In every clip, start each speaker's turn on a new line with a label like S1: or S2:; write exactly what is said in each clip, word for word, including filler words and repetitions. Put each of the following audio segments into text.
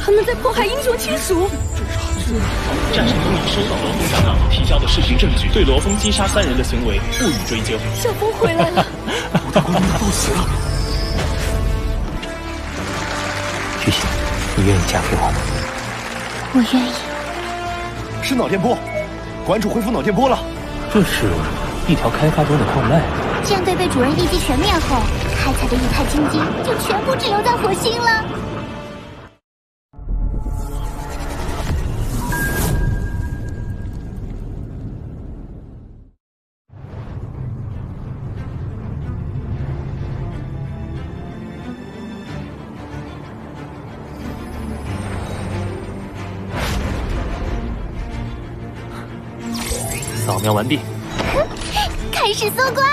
S1: 他们在迫害英雄亲属。
S2: 战神公已收到罗峰长老提交的视频证据，对罗峰击杀三人的行为不予追究。
S1: 小峰回来了，
S3: 五大官人都死了。
S4: 玉玺，你愿意嫁给我吗？
S5: 我愿意。
S3: 是脑电波，馆主恢复脑电波了。
S4: 这是一条开发中的矿脉。
S5: 舰队被主人一击全灭后，开采的液态金晶就全部滞留在火星了。
S4: 扫描完毕，
S5: 开始搜刮。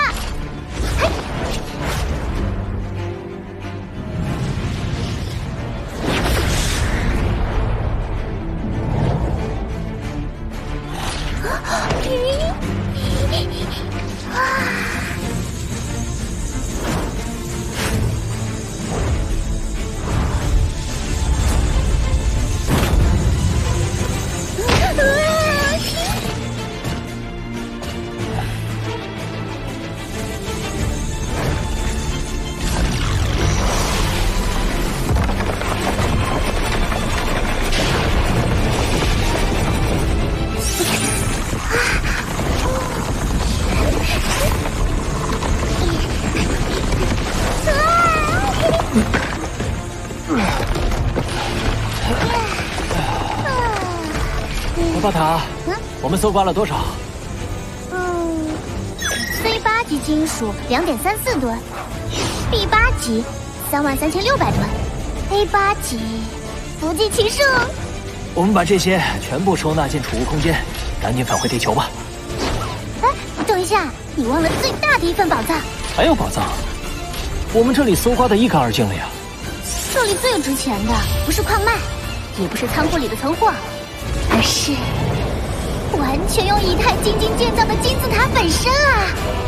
S4: 巴塔，嗯，我们搜刮了多少？
S5: 嗯 ，C 八级金属两点三四吨 ，B 八级三万三千六百吨 ，A 八级不计其数。
S4: 我们把这些全部收纳进储物空间，赶紧返回地球吧。
S5: 哎，等一下，你忘了最大的一份宝藏。
S4: 还有宝藏？我们这里搜刮的一干二净了呀。
S5: 这里最值钱的不是矿脉，也不是仓库里的存货。而是完全用以太金晶建造的金字塔本身啊！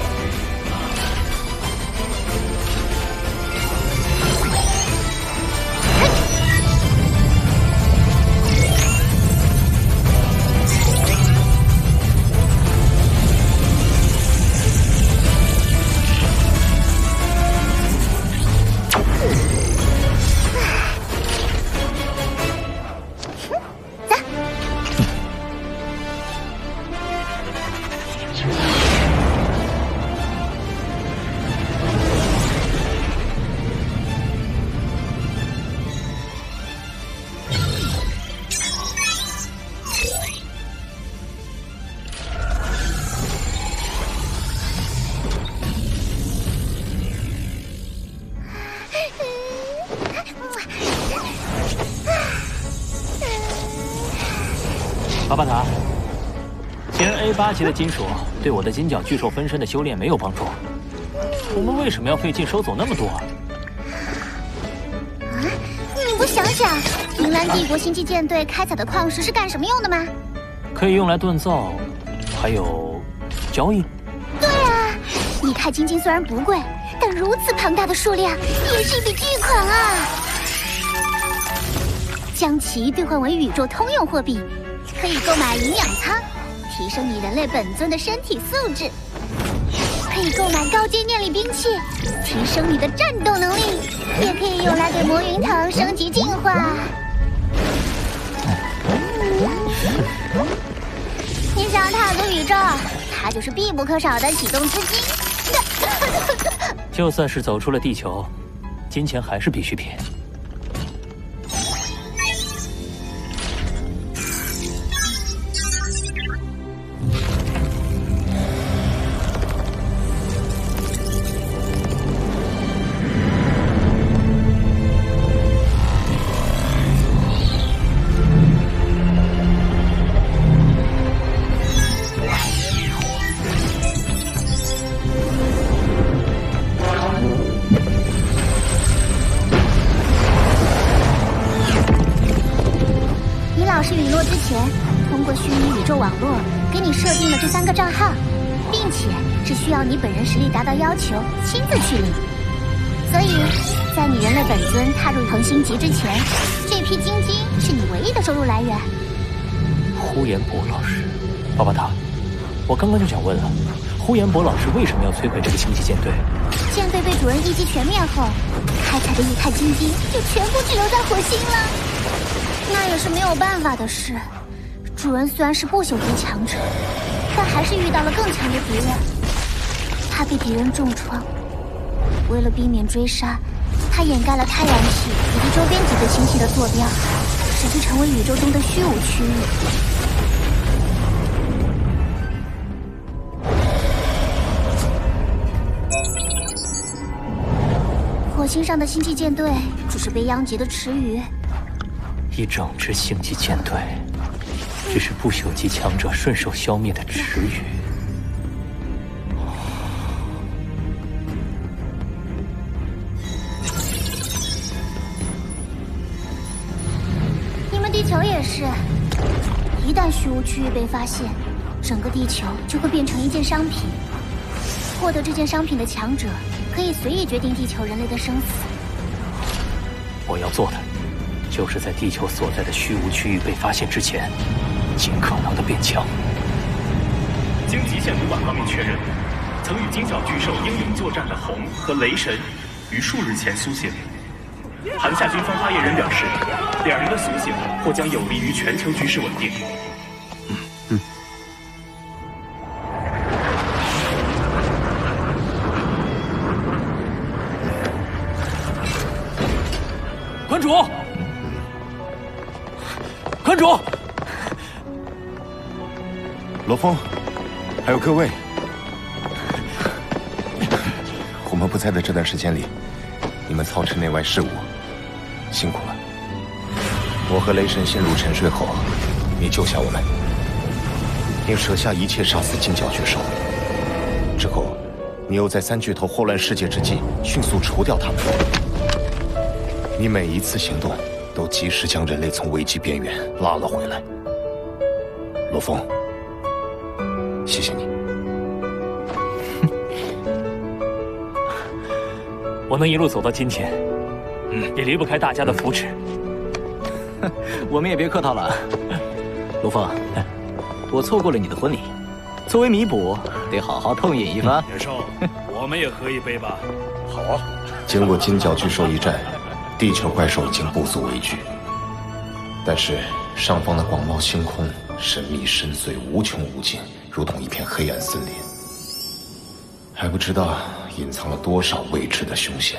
S4: 巴巴塔，既然 A 八级的金属对我的金角巨兽分身的修炼没有帮助，我们为什么要费劲收走那么多啊？
S5: 啊，你不想想，银蓝帝国星际舰队开采的矿石是干什么用的吗？
S4: 可以用来锻造，还有交易。
S5: 对啊，液态金晶虽然不贵，但如此庞大的数量也是一笔巨款啊！将其兑换为宇宙通用货币。可以购买营养舱，提升你人类本尊的身体素质；可以购买高阶念力兵器，提升你的战斗能力；也可以用来给魔云堂升级进化。你想踏足宇宙，它就是必不可少的启动资金。
S4: 就算是走出了地球，金钱还是必需品。定了这三个账号，并且是需要你本人实力达到要求，亲自去领。
S5: 所以，在你人类本尊踏入恒星级之前，这批金晶是你唯一的收入来源。
S4: 呼延博老师，巴巴塔，我刚刚就想问了，呼延博老师为什么要摧毁这个星际舰队？
S5: 舰队被主人一击全灭后，开采的一块金晶就全部滞留在火星了。那也是没有办法的事。主人虽然是不朽级强者，但还是遇到了更强的敌人。他被敌人重创，为了避免追杀，他掩盖了太阳系以及周边几个星系的坐标，使之成为宇宙中的虚无区域。火星上的星际舰队只是被殃及的池鱼。
S4: 一整支星际舰队，只是不朽级强者顺手消灭的池鱼。
S5: 你们地球也是，一旦虚无区域被发现，整个地球就会变成一件商品。获得这件商品的强者，可以随意决定地球人类的生死。
S4: 我要做的，就是在地球所在的虚无区域被发现之前，尽可能的变强。
S2: 经极限主管方面确认，曾与金角巨兽英勇作战的红和雷神于数日前苏醒。韩夏军方发言人表示，两人的苏醒或将有利于全球局势稳定。
S3: 嗯嗯。
S4: 馆主，馆主，
S3: 罗峰，还有各位，我们不在的这段时间里，你们操持内外事务，辛苦了。我和雷神陷入沉睡后，你救下我们，并舍下一切杀死金角巨兽。之后，你又在三巨头祸乱世界之际迅速除掉他们。你每一次行动都及时将人类从危机边缘拉了回来。罗峰，谢谢你。
S4: 我能一路走到今天，也离不开大家的扶持。
S6: 我们也别客套了。罗峰，我错过了你的婚礼，作为弥补，得好好痛饮一番。
S7: 野兽，我们也喝一杯吧。
S3: 好啊。经过金角巨兽一战，地球怪兽已经不足为惧，但是上方的广袤星空神秘深邃，无穷无尽，如同一片黑暗森林，还不知道隐藏了多少未知的凶险。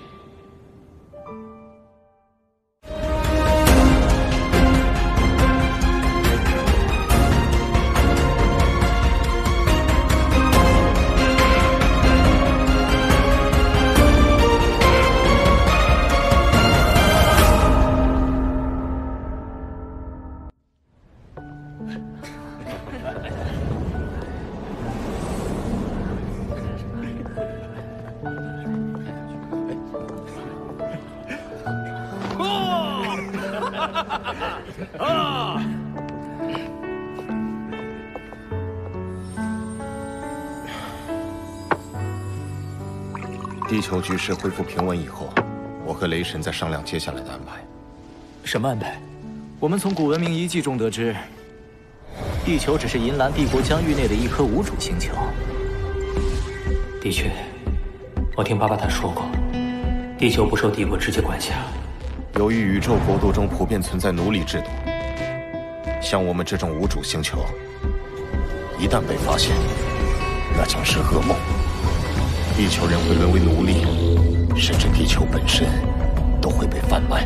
S3: 地球局势恢复平稳以后，我和雷神在商量接下来的安排。
S4: 什么安排？
S6: 我们从古文明遗迹中得知，地球只是银蓝帝国疆域内的一颗无主星球。
S4: 的确，我听巴巴塔说过，地球不受帝国直接管辖。
S3: 由于宇宙国度中普遍存在奴隶制度，像我们这种无主星球，一旦被发现，那将是噩梦。地球人会沦为奴隶，甚至地球本身都会被贩卖。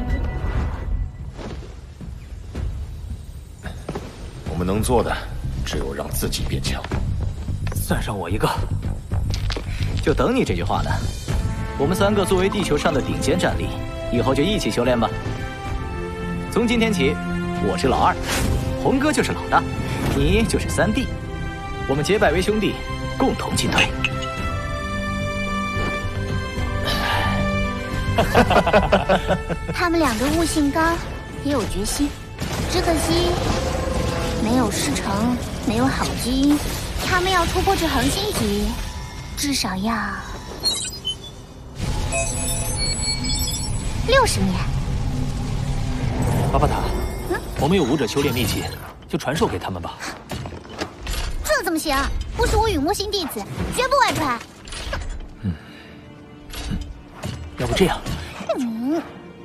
S3: 我们能做的只有让自己变强。
S4: 算上我一个。
S6: 就等你这句话呢。我们三个作为地球上的顶尖战力，以后就一起修炼吧。从今天起，我是老二，红哥就是老大，你就是三弟，我们结拜为兄弟，共同进退。
S5: 他们两个悟性高，也有决心，只可惜没有师承，没有好基因。他们要突破至恒星级，至少要六十年。
S4: 巴巴塔，嗯，我们有武者修炼秘籍，就传授给他们吧。
S5: 这怎么行？不是我羽墨星弟子，绝不外传。
S4: 嗯，嗯要不这样？
S5: 嗯，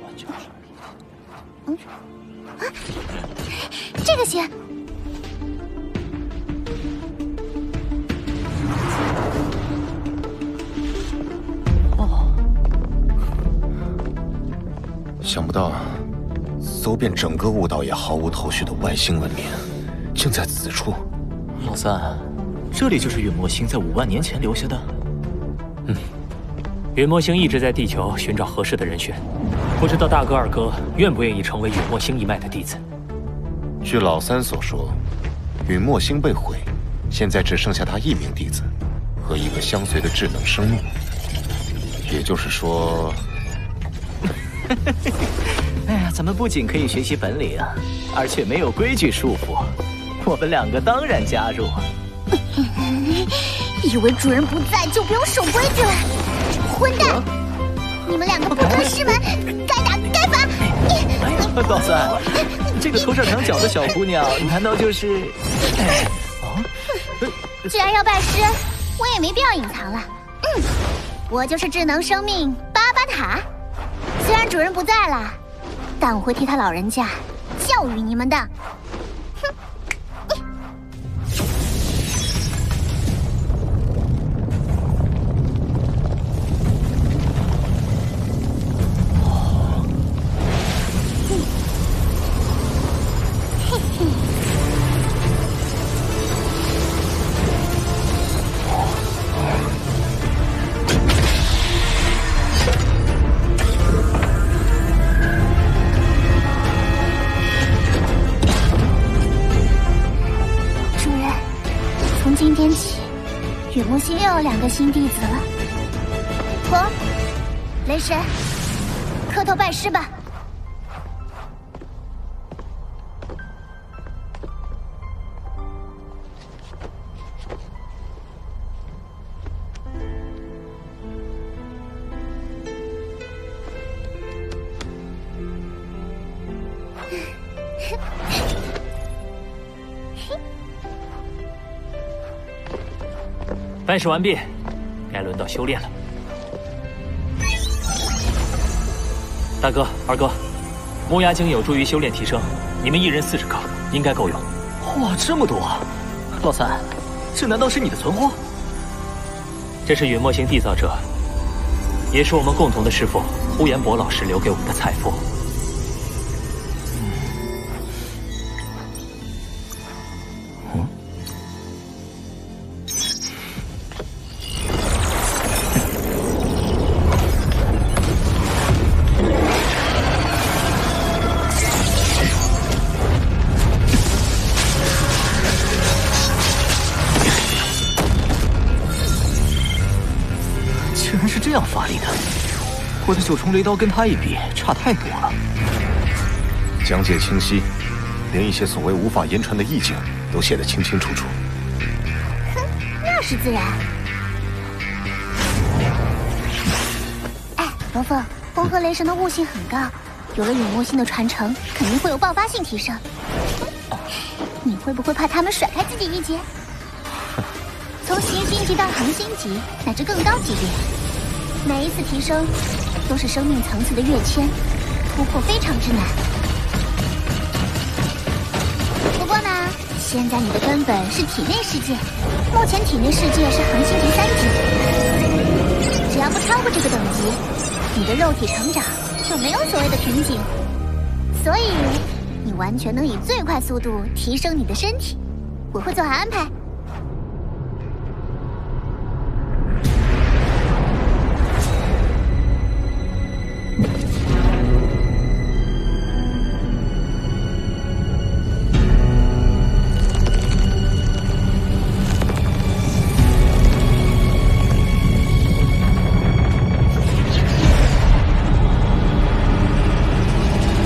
S5: 嗯，啊，这个行。
S3: 想不到，搜遍整个雾岛也毫无头绪的外星文明，竟在此处。
S6: 老三，这里就是陨墨星在五万年前留下的。
S4: 嗯，陨墨星一直在地球寻找合适的人选，不知道大哥二哥愿不愿意成为陨墨星一脉的弟子。
S3: 据老三所说，陨墨星被毁，现在只剩下他一名弟子和一个相随的智能生命。也就是说。
S6: 哎呀，咱们不仅可以学习本领，而且没有规矩束缚。我们两个当然加入。
S5: 以为主人不在就不用守规矩了？混蛋！你们两个不尊师门，该打该罚！
S6: 哎呀，老三，这个头上长角的小姑娘，难道就是？哎，啊！
S5: 既然要拜师，我也没必要隐藏了。嗯，我就是智能生命巴巴塔。 虽然主人不在了，但我会替他老人家教育你们的。哼！嘿嘿。今天起，陨墨星又有两个新弟子了。红、雷神，磕头拜师吧。
S4: 拜师完毕，该轮到修炼了。大哥、二哥，木牙精有助于修炼提升，你们一人四十颗，应该够用。
S6: 哇，这么多！老三，这难道是你的存货？
S4: 这是陨墨星缔造者，也是我们共同的师父呼延博老师留给我们的财富。
S6: 这样发力的，我的九重雷刀跟他一比，差太多了。
S3: 讲解清晰，连一些所谓无法言传的意境都写得清清楚楚。
S5: 哼，那是自然。哎，罗凤，风和雷神的悟性很高，有了陨墨星的传承，肯定会有爆发性提升。你会不会怕他们甩开自己一截？从行星级到恒星级，乃至更高级别。 每一次提升，都是生命层次的跃迁，突破非常之难。不过呢，现在你的根本是体内世界，目前体内世界是恒星级三级，只要不超过这个等级，你的肉体成长就没有所谓的瓶颈，所以你完全能以最快速度提升你的身体。我会做好安排。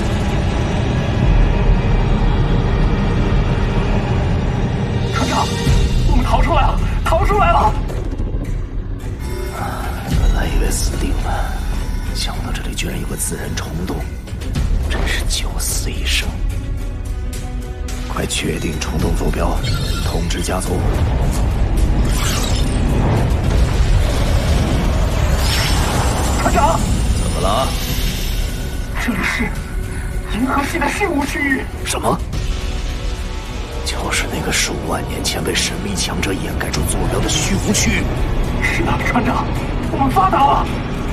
S3: 船长。
S8: 确定虫洞坐标，通知家族。
S9: 团长，
S8: 怎么了？
S9: 这里是银河系的虚无区域。
S8: 什么？就是那个数万年前被神秘强者掩盖住坐标的虚无区域。
S9: 是的，船长，我们发达了。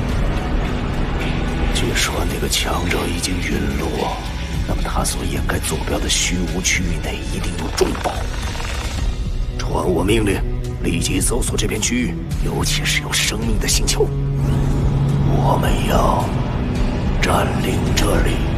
S8: 据说那个强者已经陨落，那么他所掩盖坐标的虚无区域内一定有重宝。传我命令，立即搜索这片区域，尤其是有生命的星球。我们要占领这里。